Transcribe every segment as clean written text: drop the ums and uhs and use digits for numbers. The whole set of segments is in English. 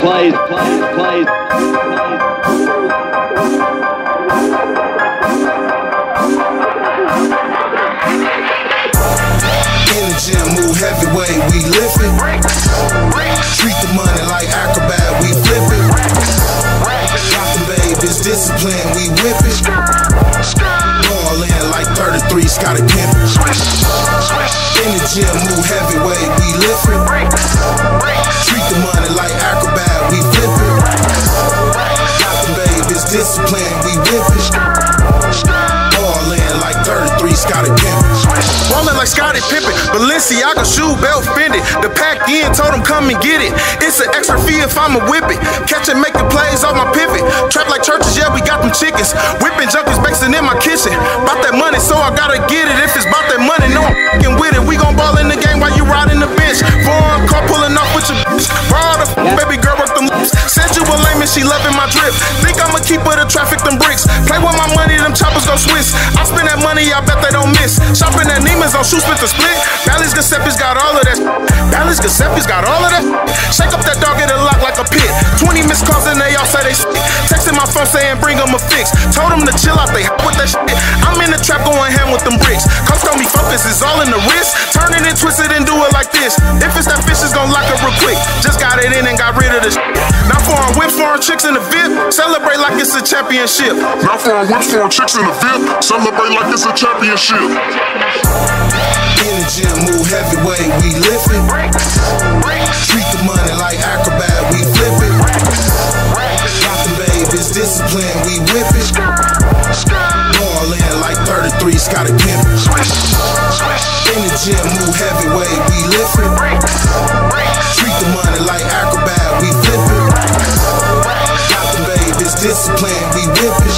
In the gym, move heavyweight, we lift it. Treat the money like acrobat, we flip it. Rockin' babe, it's discipline, we whip it. All in like 33, Scottie Pippen. In the gym, move heavyweight, we lift it. Treat the money like acrobat, we flip it. Rockin' babe, it's discipline, we whip it. All in like 33, Scottie Pippen. Rolling like Scottie Pippen, Balenciaga shoe belt fitted. The pack in told him come and get it. It's an extra fee if I'ma whip it. Catch and make the plays off my pivot. Trap like churches, yeah, we got them chickens. Whipping junkies basing in my kitchen. Bout that money, so I gotta get it. If it's bout that money, no I'm f***ing with it. We gon' ball in the game while you riding the bench. Foreign car pulling off with your bitch. Borrow the baby girl work them lips. Said you a lame and she loving my drip. Think I'ma keep her to traffic them bricks. Play with my money, them choppers go Swiss. I spend that money, I bet they don't miss. Shopping at Neiman's on shoe split the split. Bally's Giuseppe's got all of that. Bally's Giuseppe's got all of that. Shake up that dog, get it locked like a pit. 20 missed calls and they all say they sick. Texting my phone saying bring them a fix. Told them to chill out, they with that shit. I'm in the trap going ham with them bricks. Coach told me focus is all in the wrist. Turn it and twist it and do it like this. If it's that fish, it's gon' lock up real quick. Just got it in and got rid of the shit. Now foreign whips, foreign chicks in the VIP. Celebrate like it's a championship. Now foreign whips, foreign chicks in the VIP. Celebrate like it's a championship. In the gym, move heavyweight, we lift it. Treat the money like acrobat, we flip it. Rockin' babe, it's discipline, we whip it. All in like 33, Scottie Pippen. In the gym, move heavyweight, we lift it. Treat the money like acrobat, we flip it. Rockin' babe, it's discipline, we whip it.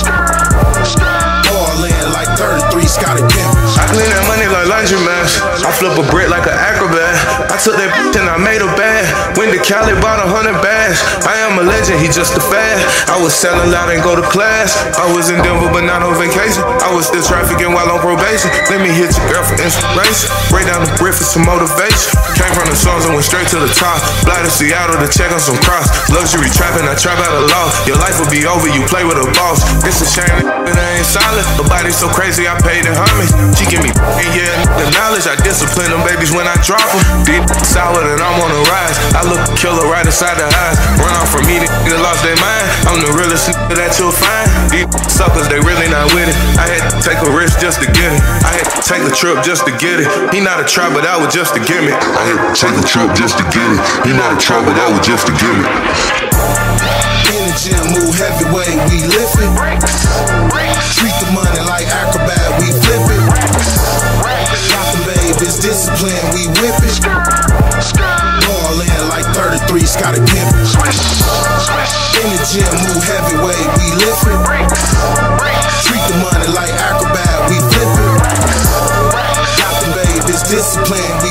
All in like 33, Scottie Pippen. I clean that money like laundry man. I flip a brick like an acrobat. I took that bitch and I made her bad. Went to Cali, bought 100 bags. I am a legend, he just a fad. I was selling loud and go to class. I was in Denver but not on vacation. I was still trafficking while on probation. Let me hit your girl for inspiration. Break down the brick for some motivation. Came from the songs and went straight to the top. Fly to Seattle to check on some cross. Luxury trapping, I trap out of law. Your life will be over, you play with a boss. It's a shame that I ain't solid. The body's so crazy, I paid the homage. She give me yeah, the knowledge. I discipline them babies when I drop them. Deep sour and I'm on the rise. I look a killer right inside the eyes. Run off from me, they lost their mind. I'm the realest nigga that you'll find. These suckers, they really not with it. I had to take a risk just to get it. I had to take a trip just to get it. He not a trap, but that was just a gimmick. I had to take a trip just to get it. He not a trap, but that was just a gimmick. In the gym, move heavyweight, we lift it. Treat the money like acrobat, we flip it. Rockin' babe, it's discipline, we whip it. All in like 33, Scottie Pippen. In the gym, move heavyweight, we lift it. Treat the money like acrobat, we flip it. Rockin' babe, it's discipline,